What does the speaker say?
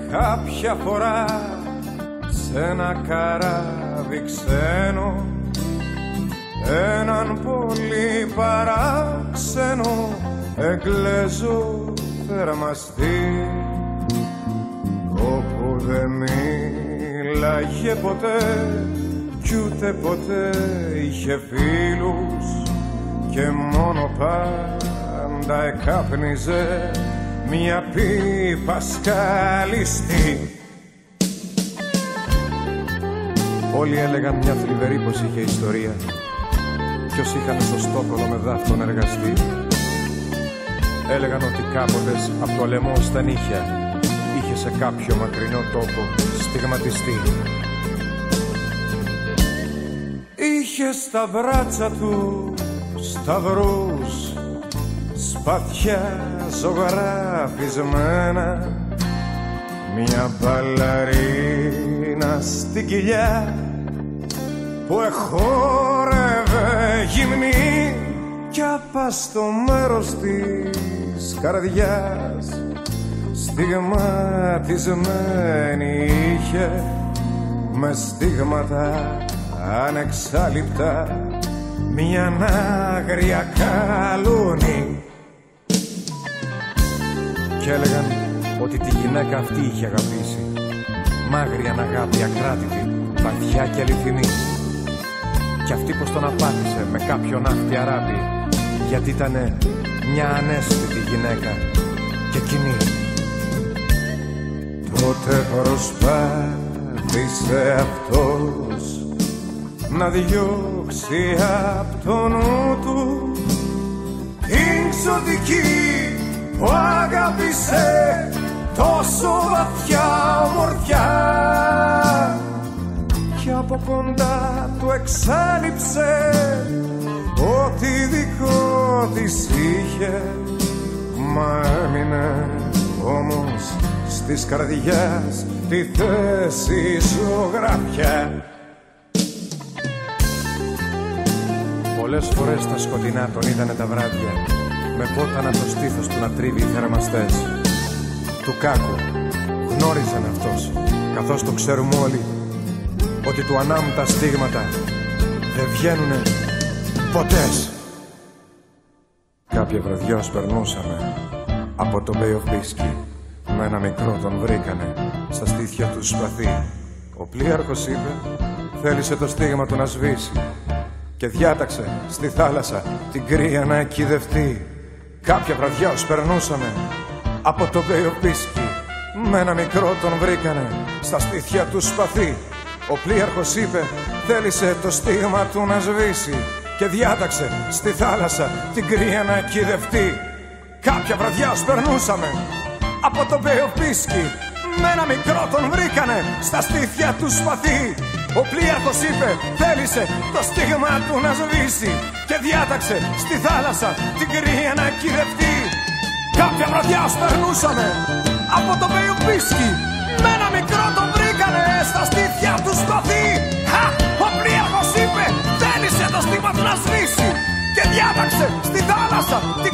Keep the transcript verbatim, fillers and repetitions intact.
κάποια φορά σε ένα καράβι ξένο, έναν πολύ παράξενο εγγλέζο θερμαστή, όπου δεν μίλαγε ποτέ κι ούτε ποτέ είχε φίλους και μόνο πάντα εκάπνιζε μια πίπα σκαλιστή. Όλοι έλεγαν μια θλιβερή πως είχε ιστορία κι όσοι είχαν στο Στόκολο με δάφτον εργαστεί έλεγαν ότι κάποτε από το λαιμό στα νύχια είχε σε κάποιο μακρινό τόπο στιγματιστεί. Είχε στα μπράτσα του σταυρούς, σπαθιά ζωγραφισμένα, μια μπαλαρίνα στην κοιλιά που εχόρευε γυμνή κι απ' στο μέρος της καρδιάς στιγματισμένη είχε με στίγματα ανεξάλειπτα μια άγρια καλούνη. Κι έλεγαν ότι τη γυναίκα αυτή είχε αγαπήσει, μάγρια αγάπη ακράτητη, βαθιά και αληθινή. Κι αυτή πως τον απάτησε με κάποιον άχτη αράπη, γιατί ήτανε μια ανέστητη γυναίκα και κοινή. Τότε προσπάθησε αυτός να διώξει απ' το νου του την ξωτική που αγάπησε τόσο βαθιά ομορφιά, κι από κοντά του εξάλειψε ό,τι δικό της είχε, μα έμεινε όμως στις καρδιάς τη θέση ζωγραφιά. Πολλές φορές στα σκοτεινά τον είδανε τα βράδια με βότανα το στήθος του να τρίβει οι θερμαστές του κάκου. Γνώριζαν αυτός, καθώς το ξέρουμε όλοι, ότι του ανάμουν τα στίγματα δεν βγαίνουνε ποτέ. Κάποια βραδιά ως περνούσαμε από το Bay of Biscay, με ένα μικρό τον βρήκανε στα στήθια του σπαθί. Ο πλοίαρχος είπε θέλησε το στίγμα του να σβήσει και διάταξε στη θάλασσα την κρύα να εκκηδευτεί. Κάποια βραδιά ως περνούσαμε από το Bay of Biscay, με ένα μικρό τον βρήκανε στα στήθια του σπαθί. Ο πλοίαρχος είπε θέλησε το στίγμα του να σβήσει και διάταξε στη θάλασσα την κρύα να εκκηδευτεί. Κάποια βραδιά ως περνούσαμε από το Bay of Biscay, με ένα μικρό τον βρήκανε στα στήθια του σπαθί. Ο πλοίαρχος είπε θέλησε το στίγμα του να σβήσει και διάταξε στη θάλασσα την κρύα να εκκηδευτεί. Κάποια βραδιά ως περνούσαμε από το Bay of Biscay, με ένα μικρό τον βρήκανε στα στήθια του σπαθί. Χα! Ο πλοίαρχος είπε θέλησε το στίγμα του να σβήσει και διάταξε στη θάλασσα